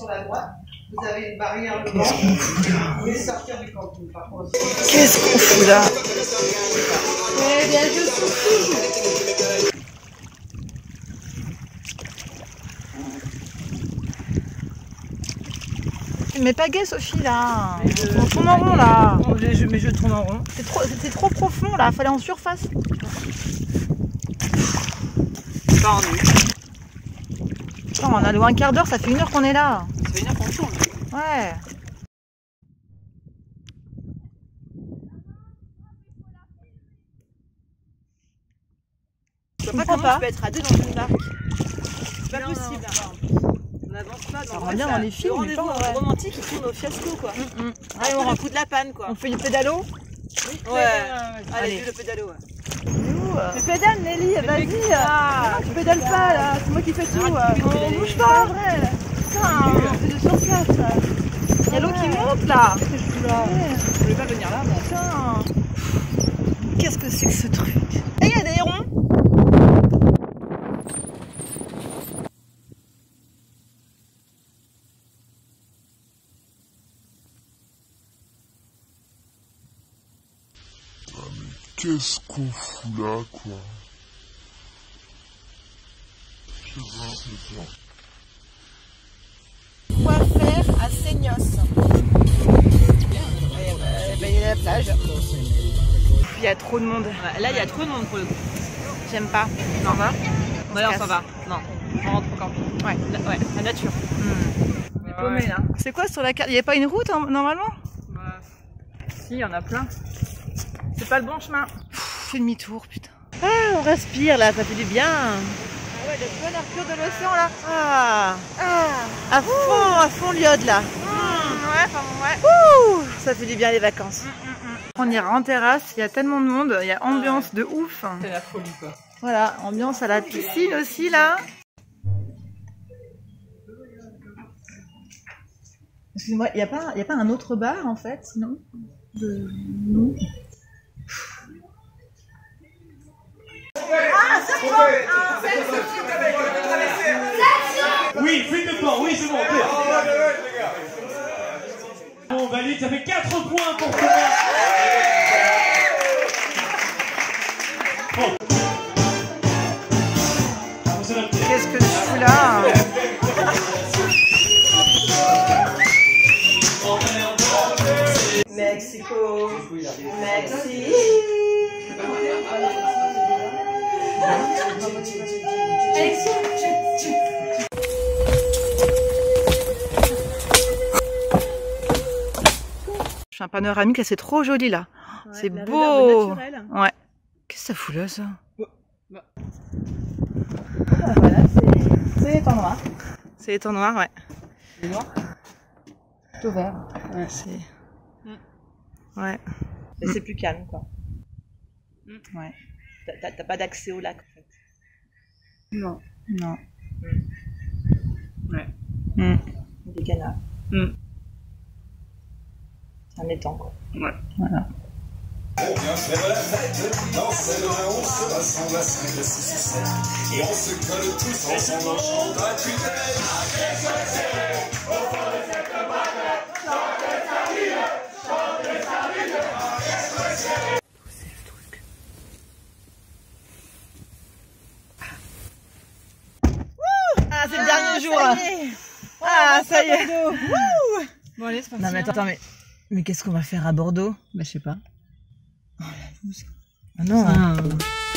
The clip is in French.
la droite. Vous avez une barrière de blanche. Vous pouvez sortir du camping par contre. Qu'est-ce qu'on fout là? Eh bien, je souffle. Mais pas gay Sophie là. On tourne en rond là. Mais je tourne en rond. C'est trop profond là, fallait en surface. Pas en nu. Non, on a le un quart d'heure, ça fait 1 heure qu'on est là. Ça fait 1 heure qu'on tourne. Ouais. Je vois pas comment tu peux être à 2 dans une barque. C'est pas possible. On avance pas. Ça rend bien dans les films. Le rendez-vous romantique, il tourne au fiasco quoi. Allez, on rencontre la panne quoi. On fait le pédalo? Ouais. Allez, le pédalo. Ouais. Tu pédales Nelly, vas-y. Tu pédales pas là, c'est moi qui fais tout. On bouge pas, vrai. Putain, on fait de surface. Il y a l'eau qui monte là. Qu'est-ce que je fous là? Je voulais pas venir là, moi. Putain. Qu'est-ce que c'est que ce truc? Et il y a des hérons. Qu'est-ce qu'on fout là, quoi? Je sais pas, c'est bien. Quoi faire à Seignos? Il y a la plage. Il y a trop de monde. Ouais, là, il y a trop de monde pour le coup. J'aime pas. On va? On Ouais, se on casse. s'en va. Non, on rentre au camping. Ouais. Ouais, la nature. On est paumé là. C'est quoi sur la carte? Il n'y a pas une route normalement? Bah, si, il y en a plein. C'est pas le bon chemin. Fais demi-tour, putain. Ah, on respire là, ça fait du bien. Ah ouais, le bon air pur de l'océan là. Ah, à fond l'iode là. Ouais, enfin ouais. Ouh, ça fait du bien les vacances. On ira en terrasse, il y a tellement de monde, il y a ambiance de ouf. C'est la folie quoi. Voilà, ambiance à la piscine aussi là. Excuse-moi, il n'y a pas un autre bar en fait, sinon non. Oui, faites le temps, oui c'est bon, on valide, ça fait 4 points pour Thomas. Bon. Qu'est-ce que je fous là? Mexico, Mexico. Je fais un panoramique là, c'est trop joli là. Ouais, c'est la beau. réserve naturelle. Ouais. Qu'est-ce que ça fout là ça? Voilà, c'est l'étang noir. C'est l'étang noir, ouais. C'est noir. Plutôt vert. Ouais. C'est. Ouais. Mais c'est plus calme quoi. Ouais. T'as pas d'accès au lac en fait. Non. Non. Ouais. Des canards. C'est un étang quoi. Ouais. Voilà. On vient faire la fête, danser le on se rassemble à 5, 6 ou 7, et on se colle tous ensemble en chantant à tue-tête. Au fond de cette boîte, chante sa ville, chante sa ville. C'est le truc. Ah, c'est le dernier jour. Ah, ça y est. Bon allez, c'est parti. Non mais attends, mais qu'est-ce qu'on va faire à Bordeaux? Bah je sais pas. Ah non. Ah.